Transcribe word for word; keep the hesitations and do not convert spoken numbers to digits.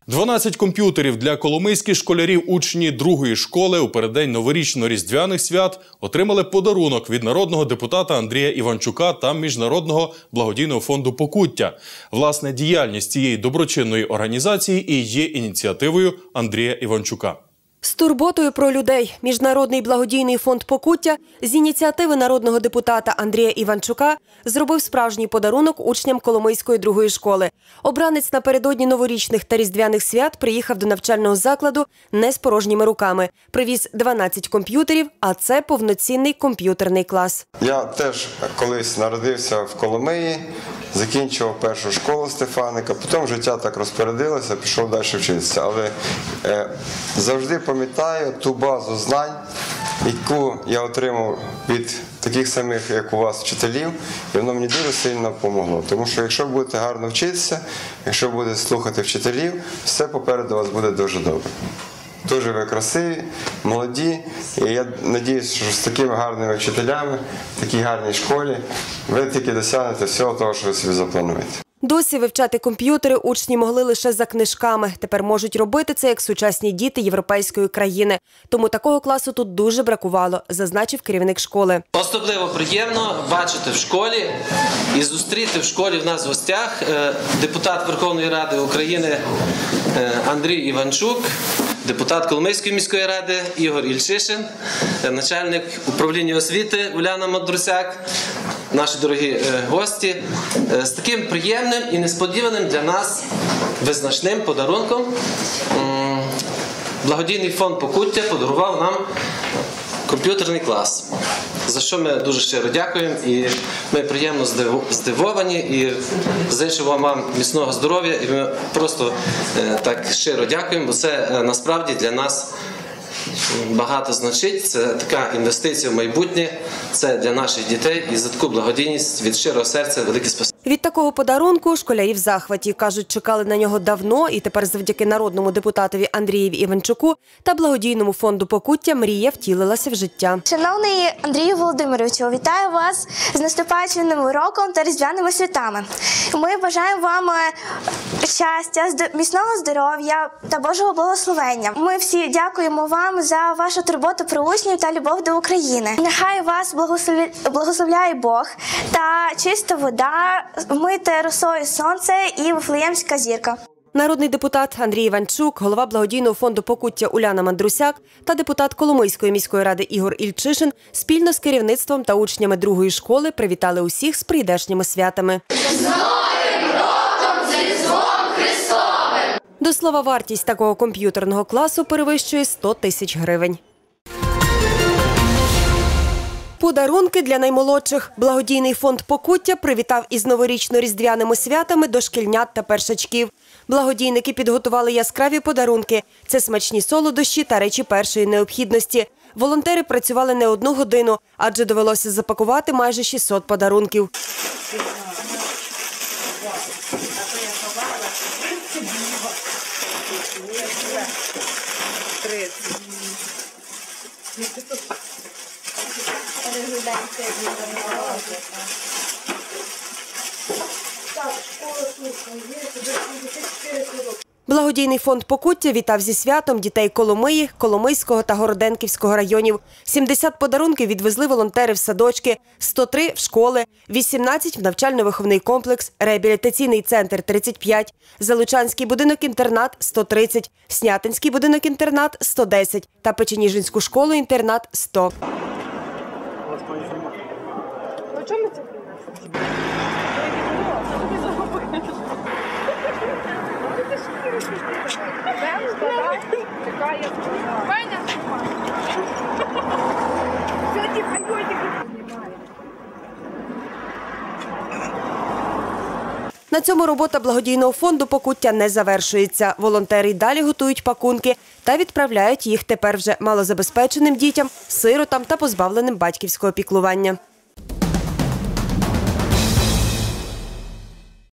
дванадцять комп'ютерів для коломийських школярів учні другої школи у переддень новорічно-різдвяних свят отримали подарунок від народного депутата Андрія Іванчука та Міжнародного благодійного фонду «Покуття». Власне, діяльність цієї доброчинної організації і є ініціативою Андрія Іванчука. З турботою про людей Міжнародний благодійний фонд «Покуття» з ініціативи народного депутата Андрія Іванчука зробив справжній подарунок учням Коломийської другої школи. Обранець напередодні новорічних та різдвяних свят приїхав до навчального закладу не з порожніми руками. Привіз дванадцять комп'ютерів, а це повноцінний комп'ютерний клас. Я теж колись народився в Коломиї, закінчував першу школу Стефаника, потім життя так розпорядилося, пішов далі вчитися. Але е, завжди пам'ятаю ту базу знань, яку я отримав від таких самих, як у вас, вчителів, і воно мені дуже сильно допомогло. Тому що якщо будете гарно вчитися, якщо будете слухати вчителів, все попереду у вас буде дуже добре. Дуже ви красиві, молоді, і я сподіваюся, що з такими гарними вчителями, в такій гарній школі, ви тільки досягнете всього того, що ви собі заплануєте. Досі вивчати комп'ютери учні могли лише за книжками. Тепер можуть робити це як сучасні діти європейської країни. Тому такого класу тут дуже бракувало, зазначив керівник школи. Особливо приємно бачити в школі і зустріти в школі в нас в гостях депутат Верховної Ради України Андрій Іванчук, депутат Коломийської міської ради Ігор Ільчишин, начальник управління освіти Уляна Мадрусяк, наші дорогі гості, з таким приємним і несподіваним для нас визначним подарунком. Благодійний фонд «Покуття» подарував нам комп'ютерний клас, за що ми дуже щиро дякуємо, і ми приємно здивовані, і зичимо вам міцного здоров'я, і ми просто так щиро дякуємо, бо це насправді для нас багато значить, це така інвестиція в майбутнє, це для наших дітей, і за таку благодійність від щирого серця велике спасибі. Від такого подарунку школярі в захваті. Кажуть, чекали на нього давно, і тепер завдяки народному депутатові Андрієві Іванчуку та благодійному фонду «Покуття» мрія втілилася в життя. Шановний Андрію Володимировичу, вітаю вас з наступаючим новим роком та різдвяними святами. Ми бажаємо вам щастя, міцного здоров'я та Божого благословення. Ми всі дякуємо вам за вашу турботу про учнів та любов до України. Нехай вас благословляє Бог та чиста вода, вмите росою сонце і вифлеємська зірка. Народний депутат Андрій Іванчук, голова благодійного фонду «Покуття» Уляна Мандрусяк та депутат Коломийської міської ради Ігор Ільчишин спільно з керівництвом та учнями другої школи привітали усіх з прийдешніми святами. З Новим роком, з Різдвом Христовим! До слова, вартість такого комп'ютерного класу перевищує сто тисяч гривень. Подарунки для наймолодших. Благодійний фонд «Покуття» привітав із новорічно-різдвяними святами дошкільнят та першачків. Благодійники підготували яскраві подарунки. Це смачні солодощі та речі першої необхідності. Волонтери працювали не одну годину, адже довелося запакувати майже шістсот подарунків. Благодійний фонд «Покуття» вітав зі святом дітей Коломиї, Коломийського та Городенківського районів. сімдесят подарунків відвезли волонтери в садочки, сто три – в школи, вісімнадцять – в навчально-виховний комплекс, реабілітаційний центр – тридцять п'ять, Залучанський будинок-інтернат – сто тридцять, Снятинський будинок-інтернат – сто десять та Печеніжинську школу-інтернат – сто. На цьому робота благодійного фонду «Покуття» не завершується. Волонтери й далі готують пакунки та відправляють їх тепер вже малозабезпеченим дітям, сиротам та позбавленим батьківського піклування.